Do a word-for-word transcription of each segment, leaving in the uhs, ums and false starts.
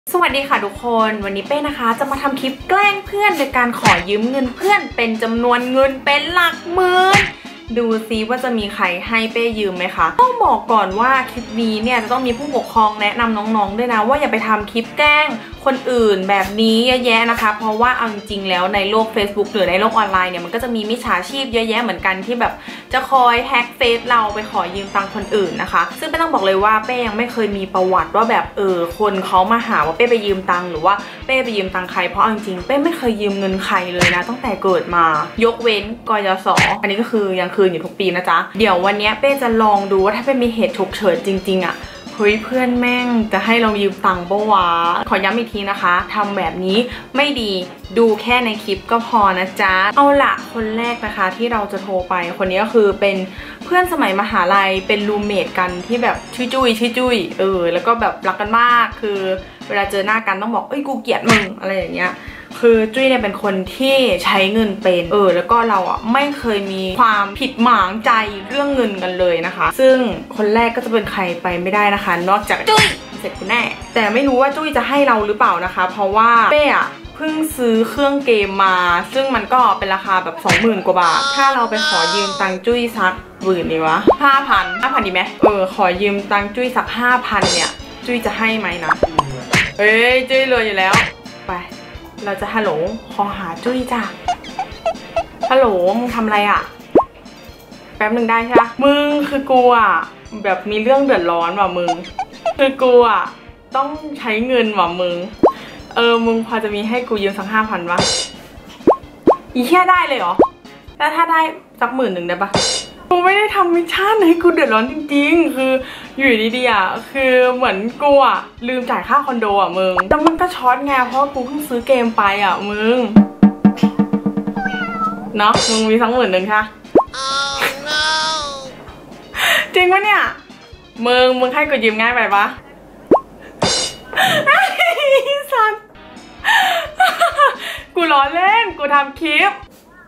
สวัสดีค่ะทุกคนวันนี้เป้นะคะจะมาทำคลิปแกล้งเพื่อนโดยการขอยืมเงินเพื่อนเป็นจำนวนเงินเป็นหลักหมื่นดูซิว่าจะมีใครให้เป้ยืมไหมคะต้องบอกก่อนว่าคลิปนี้เนี่ยจะต้องมีผู้ปกครองแนะนำน้องๆด้วยนะว่าอย่าไปทำคลิปแกล้งคนอื่นแบบนี้เยอะแยะนะคะเพราะว่าเอาจริงๆแล้วในโลก Facebook หรือในโลกออนไลน์เนี่ยมันก็จะมีมิจฉาชีพเยอะแยะเหมือนกันที่แบบจะคอยแฮ็กเฟซเราไปขอยืมตังค์คนอื่นนะคะซึ่งเป้ต้องบอกเลยว่าเป้ยังไม่เคยมีประวัติว่าแบบเออคนเขามาหาว่าเป้ไปยืมตังค์หรือว่าเป้ไปยืมตังค์ใครเพราะเอาจริงๆเป้ไม่เคยยืมเงินใครเลยนะตั้งแต่เกิดมายกเว้นกยศ.อันนี้ก็คือยังคืนอยู่ทุกปีนะจ๊ะเดี๋ยววันนี้เป้จะลองดูว่าถ้าเป้มีเหตุฉุกเฉินจริงๆอะเฮ้ยเพื่อนแม่งจะให้เรายืมตังค์ปะวะขอย้ำอีกทีนะคะทำแบบนี้ไม่ดีดูแค่ในคลิปก็พอนะจ๊ะเอาละคนแรกนะคะที่เราจะโทรไปคนนี้ก็คือเป็นเพื่อนสมัยมหาลัยเป็นรูมเมทกันที่แบบชื่อจุ้ยชื่อจุ้ยเออแล้วก็แบบรักกันมากคือเวลาเจอหน้ากันต้องบอกเอ้ยกูเกลียดมึงอะไรอย่างเงี้ยคือจุ้ยเนี่ยเป็นคนที่ใช้เงินเป็นเออแล้วก็เราอ่ะไม่เคยมีความผิดหมางใจเรื่องเงินกันเลยนะคะซึ่งคนแรกก็จะเป็นใครไปไม่ได้นะคะนอกจากจุ้ยเสร็จกูแน่แต่ไม่รู้ว่าจุ้ยจะให้เราหรือเปล่านะคะเพราะว่าเป้อะเพิ่งซื้อเครื่องเกมมาซึ่งมันก็เป็นราคาแบบสองหมื่นกว่าบาทถ้าเราไปขอยืมตังค์จุ้ยสักหมื่นดีวะห้าพันห้าพันดีไหมเออขอยืมตังค์จุ้ยสักห้าพันเนี่ยจุ้ยจะให้ไหมนะเฮ้ยจุ้ยเลยอยู่แล้วไปเราจะฮัลโหลขอหาจุ้ยจ้ะฮัลโหลมึงทำอะไรอ่ะแป๊บหนึ่งได้ใช่ไหมมึงคือกูอ่ะแบบมีเรื่องเดือดร้อนว่ะมึงคือกูอ่ะต้องใช้เงินว่ะมึงเออมึงพอจะมีให้กูยืมสักห้าพันวะอีแค่ได้เลยเหรอแล้วถ้าได้สักหมื่นหนึ่งได้ปะกูไม่ได้ทำมิชชั่นให้กูเดือดร้อนจริงๆคืออยู่ดีๆอ่ะคือเหมือนกูอ่ะลืมจ่ายค่าคอนโดอ่ะมึงแล้วมันก็ช็อตไงเพราะกูเพิ่งซื้อเกมไปอ่ะมึงเนาะมึงมีสักหมื่นหนึ่งค่ะ oh, no. จริงปะเนี่ยมึงมึงให้กูยืมง่ายไปปะสันกูล้อเล่นกูทำคลิป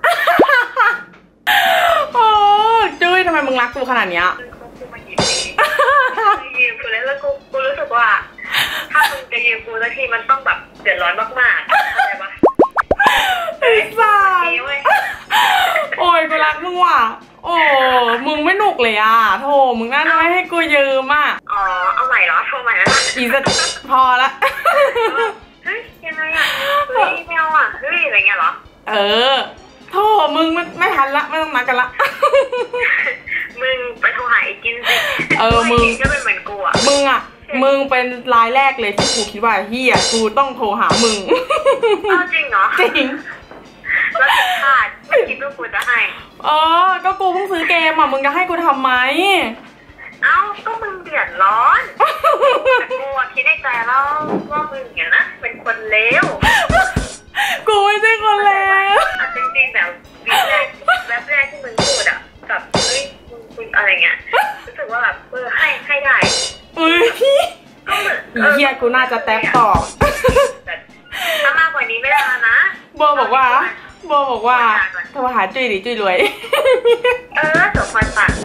โอ้จุ้ยทำไมมึงรักกูขนาดเนี้ยกูมายืมยืมกูแล้วแล้วกูกูรู้สึกว่าถ้ามึงจะยืมกูสักทีมันต้องแบบเดือดร้อนมากๆเข้าใจปะไอ้สัสโอ้ยกูรักมึงว่ะโอ้มึงไม่หนุกเลยอ่ะโธ่มึงน่าจะไม่ให้กูยืมอ่ะอ๋อเอาใหม่เหรอโทรใหม่แล้วอีสัสพอละเฮ้ยยังไงอ่ะเฮ้ยไม่เอาอ่ะเฮ้ยอะไรเงี้ยเหรอเออโธ่มึงไม่ไม่ทันละไม่ต้องนัดกันละมึงไปโทรหาไอ้จินสิเออมึงก็เป็นเหมือนกูอ่ะมึงอ่ะมึงเป็นรายแรกเลยที่กูคิดว่าเฮียกูต้องโทรหามึงอ้าวจริงเหรอจริงแล้วผิดพลาดไม่คิดว่ากูจะให้เออก็กูเพิ่งซื้อเกมอ่ะมึงจะให้กูทำไหมเอ้าก็มึงเดือดร้อนแต่กูคิดในใจแล้วว่ามึงเนี่ยนะเป็นคนเลวกูไม่ใช่คนเลวจริงๆแบบวิแรกแวบแรกที่มึงพูดอ่ะกับเฮ้ยมึงคุยอะไรเงี้ยรู้สึกว่าแบบเออให้ให้ได้อุ้ยก็เหมือนเฮียกูน่าจะแตะต่อถ้ามากกว่านี้ไม่ได้นะโบบอกว่าโบบอกว่าโทรหาจุ้ยดิจุ้ยรวยเออสมควรสั่ง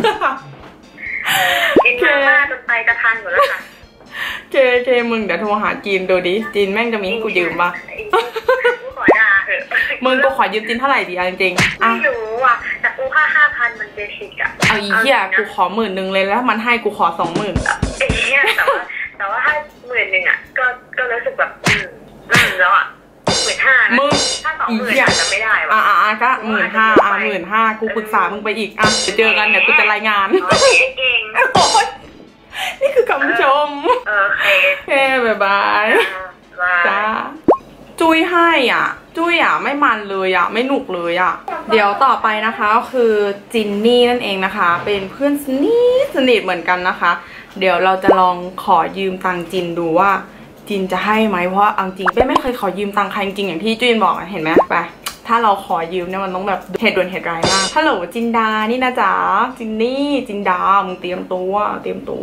กินมาม่าจนไตจะทันหมดแล้วค่ะเจเจมึงเดี๋ยวโทรหาจีนดูดิจีนแม่งจะมีให้กูยืมปะกูขอด่าเถอะมึงกูขอยืมจีนเท่าไหร่ดีจริงๆไม่รู้อ่ะแต่กูค่าห้าพันมันเบสิกอ่ะเอาอีเหี้ยกูขอหมื่นหนึ่งเลยแล้วมันให้กูขอสองหมื่นไอ้เหี้ยแต่ว่าแต่ว่าถ้าหมื่นหนึ่งอ่ะก็ก็รู้สึกแบบอืมอืมแล้วอ่ะหมื่นห้ามึงถ้าสองหมื่นอาจจะไม่ได้ว่ะอ่าอ่าก็หมื่นห้าอ่าหมื่นห้ากูปรึกษามึงไปอีกอ่ะเจอกันเดี๋ยวกูจะรายงานเก่งนี่คือคำชมโอเคโอเคบ๊ายบายจ้าจุ้ยให้อ่ะจุ้ยอ่ะไม่มันเลยอ่ะไม่หนุกเลยอ่ะเดี๋ยวต่อไปนะคะก็คือจินนี่นั่นเองนะคะเป็นเพื่อนสนิทสนิทเหมือนกันนะคะเดี๋ยวเราจะลองขอยืมตังจินดูว่าจินจะให้ไหมเพราะอังจริงเป้ไม่เคยขอยืมตังใครจริงอย่างที่จุ้ยบอกเห็นไหมไปถ้าเราขอยืมเนี่ยมันต้องแบบเหตุด่วนเหตุร้ายมากฮัลโหลจินดานี่นะจ๊ะจินนี่จินดามึงเตรียมตัวเตรียมตัว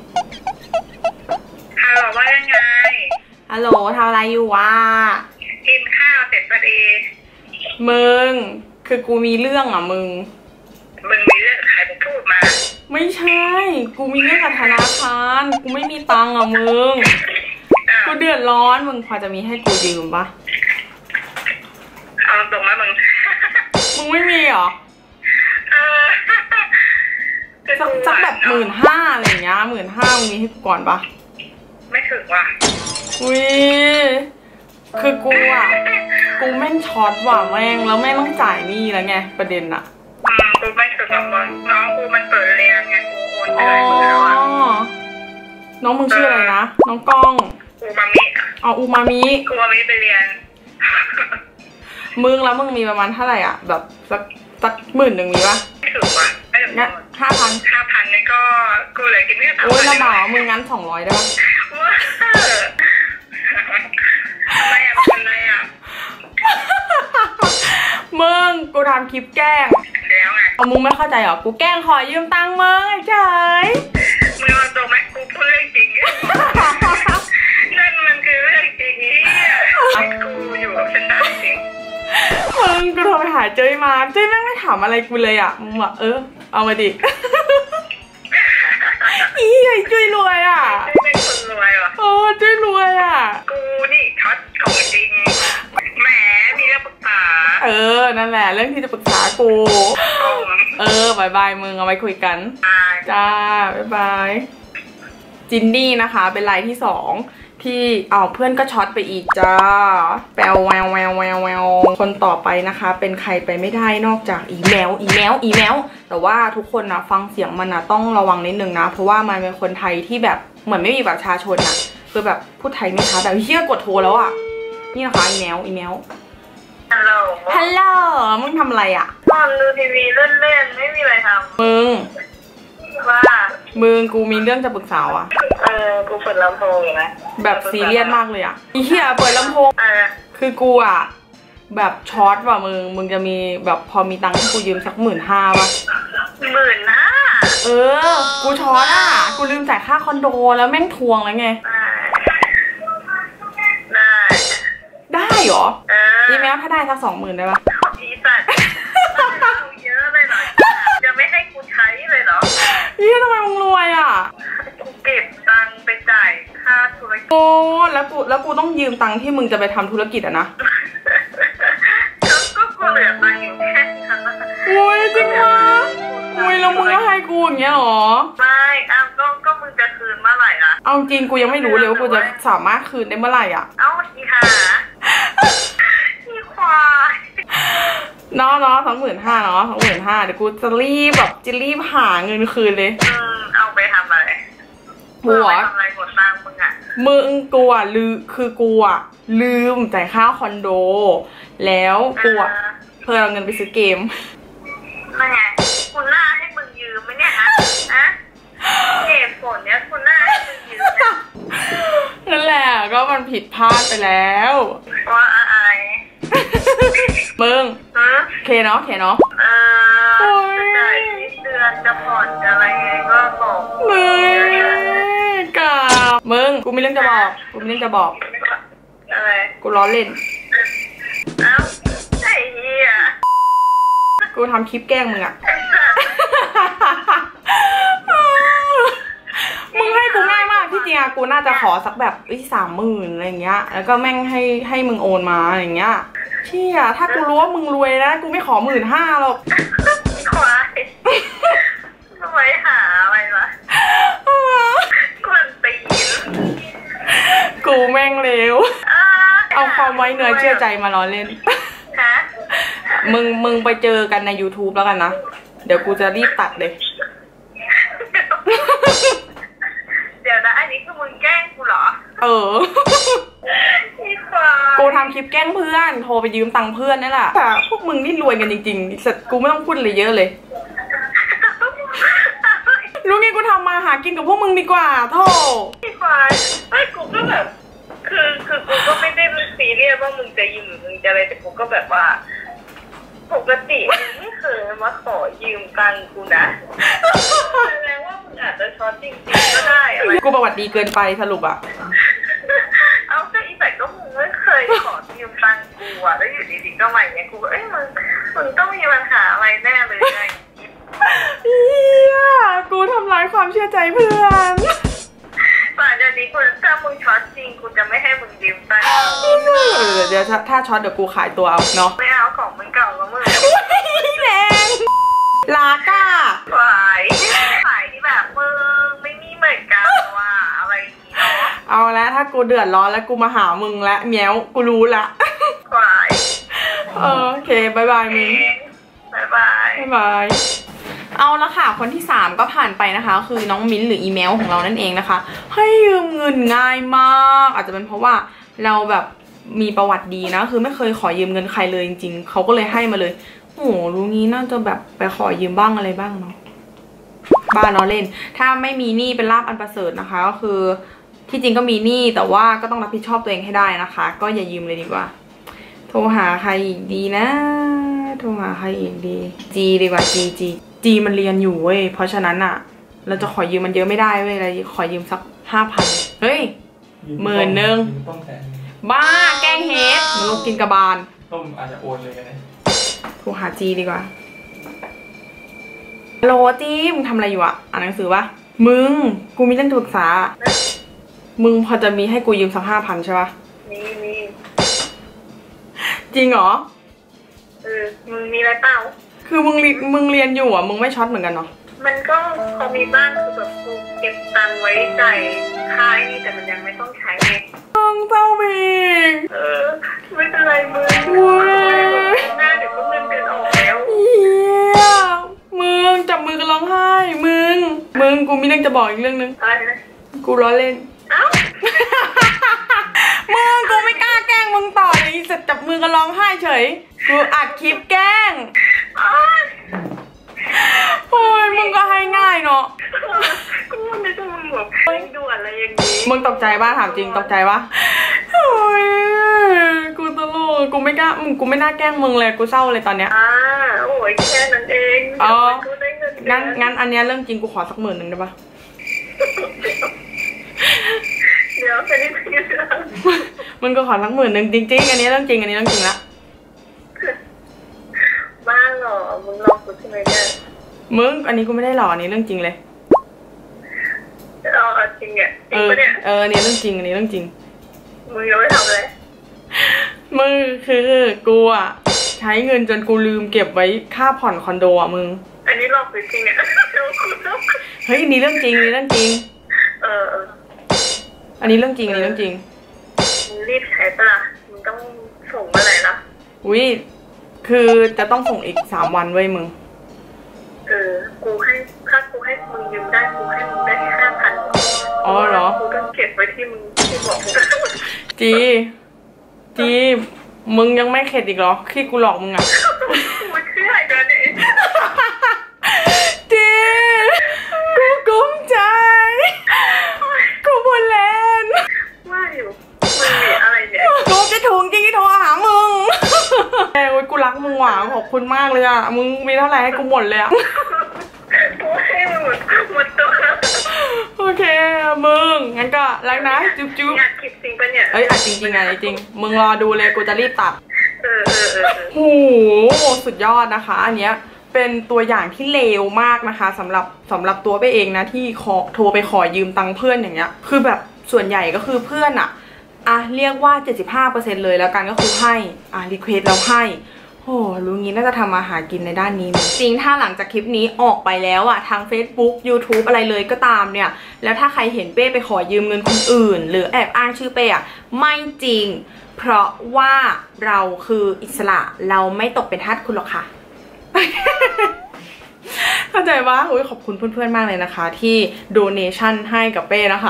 ฮัลโหลว่ายังไงฮัลโหลทำอะไรอยู่วะกินข้าวเสร็จพอดีมึงคือกูมีเรื่องอ่ะมึงมึงมีเรื่องใครมึงพูดมาไม่ใช่กูมีเรื่องกับธนาคารกูไม่มีตังค์อ่ะมึงอ้าวกูเดือดร้อนมึงพอจะมีให้กูยืมปะเอาตรงไหมมึงมึงไม่มีหรอสักสักแบบหมื่นห้าอะไรอย่างเงี้ยหมื่นห้ามึงมีให้กูก่อนปะไม่ถึงว่ะอุ้ยคือกูอ่ะกูแม่งช็อตว่ะแม่งแล้วแม่งต้องจ่ายหนี้แล้วไงประเด็นอะอืมกูไม่ถึงกับมึงน้องกูมันเปิดเรียนไงกูโอนไปเลยมึงแล้วอ่ะน้องมึงชื่ออะไรนะน้องก้องอูมามิอ๋ออูมามิอูมามิไปเรียนมึงแล้วมึงมีประมาณเท่าไหร่อ่ะแบบสักสักหมื่นหนึ่งมีปะไม่ถึงว่ะไม่ถึงห้าพันห้าพันนี่ก็กูเลยกินไม่ได้โอ้ยลำบากมึงงั้นสองร้อยได้ปะอะไรอ่ะเป็นอะไรอ่ะมึงกูทำคลิปแกล้งแล้วไงเอามึงไม่เข้าใจหรอกูแกล้งขอยืมตังค์มึงเฉยมึงมาตรงไหมกูพูดเรื่องจริงนั่นมันคือเรื่องจริงกูอยู่กับฉันได้จริงมึงกูโทรไปหาเจ้ยมาเจ้ยแม่งไม่ถามอะไรกูเลยอ่ะมึงบอกเออเอามาดิอีไอ้จุ้ยรวยอ่ะเป็นคนรวยว่ะเออจุ้ยรวยอ่ะกูนี่ช็อตของจริงแหมมีเรื่องปรึกษาเออนั่นแหละเรื่องที่จะปรึกษากูเออบายบายมึงเอาไว้คุยกันจ้าบายบายจินนี่นะคะเป็นไลน์ที่สองที่เอาเพื่อนก็ช็อตไปอีกจ้าแปลแววแววแววแววคนต่อไปนะคะเป็นใครไปไม่ได้นอกจากอีเมลอีเมลอีเมลแต่ว่าทุกคนนะฟังเสียงมันนะต้องระวังนิดนึงนะเพราะว่ามันเป็นคนไทยที่แบบเหมือนไม่มีประชาชนอะคือแบบพูดไทยไม่ชัดแต่เฮียกดโทรแล้วอะนี่นะคะอีเมลอีเมลฮัลโหลฮัลโหลมึงทำอะไรอะนอนดูทีวีเล่นๆไม่มีอะไรทำมึงว่ามึงกูมีเรื่องจะปรึกษาอ่ะเออกูเปิดลำโพงอยู่นะแบบซีเรียสมากเลยอ่ะอีเหี้ยเปิดลำโพงคือกูอ่ะแบบช็อตว่ะมึงมึงจะมีแบบพอมีตังค์ให้กูยืมสักหมื่นห้าป่ะหมื่นห้าเออกูช็อตอ่ะกูลืมจ่ายค่าคอนโดแล้วแม่งทวงแล้วไงได้ได้เหรออีเมลถ้าได้สักสองหมื่นได้ป่ะอีสัตว์เยอะเลยเหรอจะไม่ให้กูใช้เลยเหรอยี่ทำไมมึงรวยอ่ะกูเก็บตังค์ไปจ่ายค่าธุรกิจโอ้แล้วกูแล้วกูต้องยืมตังค์ที่มึงจะไปทำธุรกิจอะนะก็กูเหลือตังค์อยู่แค่นั้นโอ้ยจริงเหรอโอ้ยแล้วมึงก็ให้กูอย่างเงี้ยหรอไม่อ้าวก็ก็มึงจะคืนเมื่อไหร่ล่ะเอาจริงกูยังไม่รู้เลยว่ากูจะสามารถคืนได้เมื่อไหร่อ่ะเอ้าอีห่าอีควายเนาะเนาะสองหมื่นห้าเนาะสองหมื่นห้าเดี๋ยวกูจะรีบแบบจะรีบหาเงินคืนเลยอืมเอาไปทำอะไรหัวทำอะไรหมดตังค์มึงอ่ะมึงกูอ่ะลืมคือกูอ่ะลืมจ่ายค่าคอนโดแล้วกูอ่ะเพื่อเอาเงินไปซื้อเกมนั่นไงคุณหน้าให้มึงยืมไหมเนี่ยฮะฮะเกมฝนเนี้ยคุณหน้าให้มึงยืมนั่นแหละก็มันผิดพลาดไปแล้วว่าอะไรมึงเคเนาะเคเนาะเออจะจ่ายเดือนจะผ่อนจะอะไรก็บอกมึงกับมึงกูมีเรื่องจะบอกกูมีเรื่องจะบอกอะไรกูล้อเล่นเอ้าไอ้เหี้ยกูทำคลิปแกล้งมึงอะมึงให้กูง่ายมากที่จริงอะกูน่าจะขอสักแบบอีสามหมื่นอะไรเงี้ยแล้วก็แม่งให้ให้มึงโอนมาอย่างเงี้ยเชี่ยถ้ากูรู้ว่ามึงรวยนะกูไม่ขอหมื่นห้าหรอกควายทำไมหาอะไรวะกวนตีนกูแม่งเร็วเอาความไว้เนื้อเชื่อใจมาล้อเล่นฮะมึงมึงไปเจอกันใน ยูทูบ แล้วกันนะเดี๋ยวกูจะรีบตัดเลยเดี๋ยวนะอันนี้คือมึงแกล้งกูเหรอเออกูทำคลิปแกล้งเพื่อนโทรไปยืมตังค์เพื่อนนี่แหละแต่พวกมึงนี่รวยกันจริงๆสัตว์กูไม่ต้องพูดเลยเยอะเลยรู้งี้กูทำมาหากินกับพวกมึงดีกว่าโธ่พี่ควายไอ้กูก็แบบคือคือกูก็ไม่ได้ซีเรียสว่ามึงจะยืมหรือมึงจะอะไรแต่กูก็แบบว่าปกติมึงไม่เคยมาขอยืมตังค์กูนะแสดงว่ามึงอาจจะช็อตจริงๆก็ได้อะไรกูประวัติดีเกินไปสรุปอะเอาก็อีแต่ก็มึงไม่เคยขอยืมตังค์กูอะแล้วอยู่ดีๆก็มาอย่างเงี้ยกูเอ้ยมึงมึงต้องมีปัญหาอะไรแน่เลยไงเฮียกูทำร้ายความเชื่อใจเพื่อนป่าจะอันนี้กูถ้ามึงช็อตจริงกูจะไม่ให้มึงยืมตังค์เออเดี๋ยวถ้าช็อตเดี๋ยวกูขายตัวเอาเนาะไม่เอาของมึงเก่าแล้วมึงแรงลาก้าขายขายที่แบบมึงไม่มีเหมือนกันว่าอะไรอย่างนี้เนาะเอาแล้วถ้ากูเดือดร้อนแล้วกูมาหามึงแล้วเมี้ยวกูรู้ละขายเออโอเคบายบายมึงบายบายบายบายเอาละค่ะคนที่สามก็ผ่านไปนะคะคือน้องมิ้นหรืออีเมลของเรานั่นเองนะคะให้ยืมเงินง่ายมากอาจจะเป็นเพราะว่าเราแบบมีประวัติดีนะคือไม่เคยขอยืมเงินใครเลยจริงๆเขาก็เลยให้มาเลยโอ้รู้งี้น่าจะแบบไปขอยืมบ้างอะไรบ้างเนาะบ้าเนาะเล่นถ้าไม่มีหนี้เป็นลาภอันประเสริฐนะคะก็คือที่จริงก็มีหนี้แต่ว่าก็ต้องรับผิดชอบตัวเองให้ได้นะคะก็อย่ายืมเลยดีกว่าโทรหาใครอีกดีนะโทรหาใครอีกดีจีดีกว่าจีจีจีมันเรียนอยู่เว้ยเพราะฉะนั้นอะเราจะขอยืมมันเยอะไม่ได้เว้ยเราขอยืมสักห้าพันเฮ้ยหมื่นหนึ่งบ้าแกงเฮดมันลงกินกระบาลต้มอาจจะโอนเลยนะโทรหาจีดีกว่าโหลจีมึงทำอะไรอยู่อะอ่านหนังสือปะมึงกูมีเรื่องปรึกษามึงพอจะมีให้กูยืมสักห้าพันใช่ปะมีมีจริงเหรอเออมึงมีอะไรเปล่าคือมึงมึงเรียนอยู่อ่ะมึงไม่ช็อตเหมือนกันเนาะมันก็พอมีบ้างคือแบบกูเก็บตังค์ไว้ใจค่ายนี่แต่มันยังไม่ต้องใช้ไงมึงเจ้าบีเออไม่เป็นไรมึงหน้าเดี๋ยวก็เงินเดือนออกแล้วเฮียมึงจับมือกันร้องไห้มึงมึงกูมีเรื่องจะบอกอีกเรื่องนึงอะไรนะกูล้อเล่นเอ้ามึงกูไม่กล้าแกล้งมึงต่อเลยจะจับมือกันร้องไห้เฉยกูอัดคลิปแกล้งโอ้ยมึงก็ให้ง่ายเนาะกูไม่ต้องมึงแบบไม่ดูอะไรอย่างนี้มึงตกใจป่ะถามจริงตกใจป่ะโอ้ยกูตลกกูไม่กล้ามึงกูไม่น่าแกล้งมึงเลยกูเศร้าเลยตอนเนี้ยอ่าโอ้ยแค่นั้นเองอ๋องั้นงั้นอันเนี้ยเรื่องจริงกูขอสักหมื่นหนึ่งได้ป่ะเดี๋ยวแค่นี้พี่มึงก็ขอสักหมื่นหนึ่งจริงๆอันนี้เรื่องจริงอันนี้เรื่องจริงละบ้าหรอมึงหลอกกูใช่ไหมเนี่ยมึงอันนี้กูไม่ได้หลอกอันนี้เรื่องจริงเลยอ๋อจริงอ่ะจริงปะเนี่ยเอออันนี้เรื่องจริงอันนี้เรื่องจริงมึงยังไม่ทำอะไรมึงคือกูอ่ะใช้เงินจนกูลืมเก็บไว้ค่าผ่อนคอนโดอ่ะมึงอันนี้หลอกจริงเนี่ยเฮ้ยอันนี้เรื่องจริงอันนี้เรื่องจริงเอออันนี้เรื่องจริงอันนี้เรื่องจริงมึงรีบใช้ปะล่ะมึงต้องส่งเมื่อไหร่ล่ะอุ้ยคือจะต้องส่งอีกสามวันเว้ยมึงเออกูให้ถ้ากูให้มึงยืมได้กูให้มึงได้แค่ห้าพันอ๋อเหรอกูต้องเก็บไว้ที่มึงที่บอกมึงจีจีมึงยังไม่เข็ดอีกเหรอที่กูหลอกมึงอ่ะกูเชื่อเดี๋ยวนี้จีกูกุ้มใจกูพูดเล่นว่าอยู่มึงมีอะไรเนี่ยกูจะถุงจริงที่โทรหามึงเอ้ยกูรักมึงหวานขอบคุณมากเลยอ่ะมึงมีเท่าไหร่ให้กูหมดเลยอ่ะกูให้มึงหมดหมดตัวโอเคมึงงั้นก็รักนะจุ๊บจุ๊บอยากคลิปจริงปะเนี่ยเอ้ยอัดจริงจริงไงจริงมึงรอดูเลยกูจะรีบตัดเออเออเออโอ้โหสุดยอดนะคะอันเนี้ยเป็นตัวอย่างที่เลวมากนะคะสำหรับสำหรับตัวไปเองนะที่ขอโทรไปขอยืมตังค์เพื่อนอย่างเงี้ยคือแบบส่วนใหญ่ก็คือเพื่อนอะอ่ะเรียกว่า เจ็ดสิบห้าเปอร์เซ็นต์ เลยแล้วกันก็คือให้อ่ะรีเควสแล้วให้โอ้รู้งี้น่าจะทำมาหากินในด้านนี้จริงถ้าหลังจากคลิปนี้ออกไปแล้วอะทาง Facebook YouTube อะไรเลยก็ตามเนี่ยแล้วถ้าใครเห็นเป้ไปขอยืมเงินคนอื่นหรือแอบอ้างชื่อเป้อะไม่จริงเพราะว่าเราคืออิสระเราไม่ตกเป็นทาสคุณหรอกค่ะ เข้าใจว่าโอ้ยขอบคุณเพื่อนๆมากเลยนะคะที่โดเนชั่นให้กับเป้นะคะ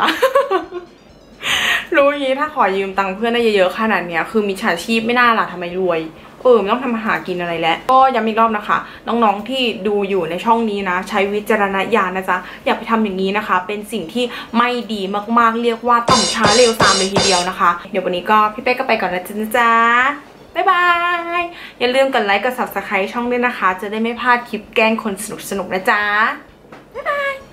รู้งี้ถ้าขอยืมตังค์เพื่อนได้เยอะๆขนาดเนี้ยคือมิจฉาชีพไม่น่าล่ะทำไมรวยเออไม่ต้องทำมาหากินอะไรแล้วก็ย้ำอีกรอบนะคะน้องๆที่ดูอยู่ในช่องนี้นะใช้วิจารณญาณนะจ๊ะอย่าไปทำอย่างนี้นะคะเป็นสิ่งที่ไม่ดีมากๆเรียกว่าต่ำช้าเร็วซามเลยทีเดียวนะคะเดี๋ยววันนี้ก็พี่เป้ก็ไปก่อนแล้วจ้าบ๊ายบายอย่าลืมกดไลค์กด ซับสไครบ์ ช่องด้วยนะคะจะได้ไม่พลาดคลิปแกล้งคนสนุกๆนะจ๊ะบ๊ายบาย